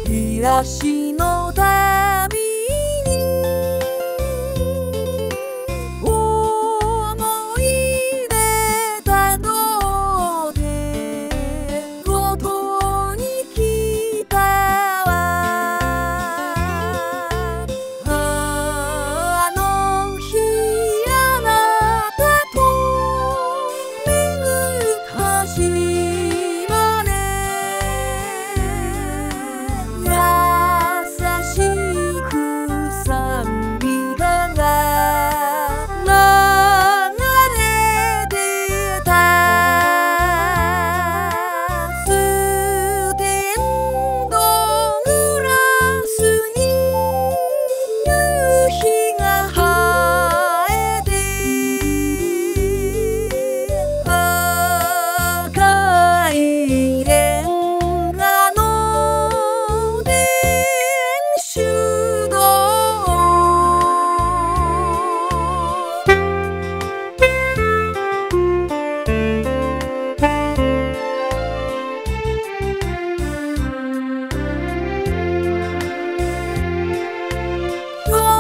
暮らしの旅に思い出たどってごとに来たわ。あの日あなたと巡った島ね、優しく賛美歌が流れてた。ステンドグラスに夕日が映えて、赤いレンガの電柱道。今日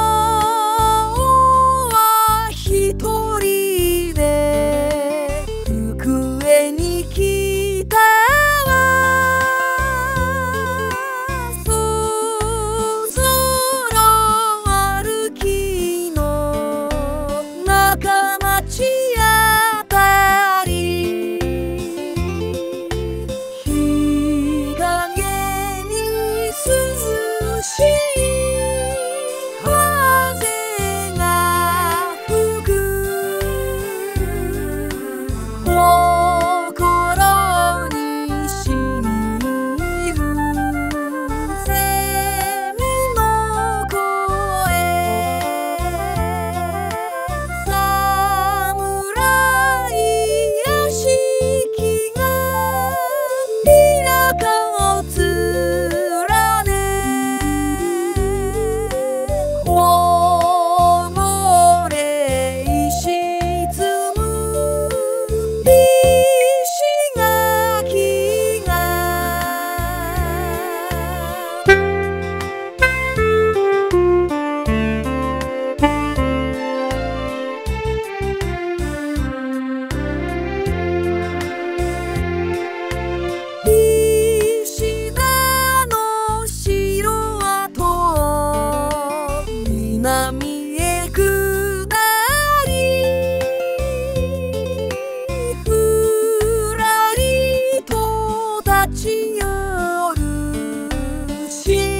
は一人で机に来たわ。そぞろ歩きの中町あたり、日陰に涼しい風が吹く。心にしみるセミの声。侍屋敷が田舎を連ね、こぼれ沈む石垣が。石田の城跡を南へ下り、ふらりと立ち寄る